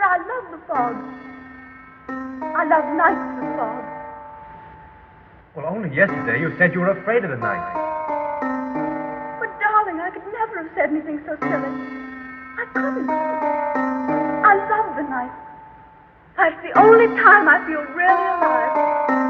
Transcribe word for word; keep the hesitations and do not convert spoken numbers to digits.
I love the fog. I love nights with fog. Well, only yesterday you said you were afraid of the night. But, darling, I could never have said anything so silly. I couldn't. I love the night. That's the only time I feel really alive.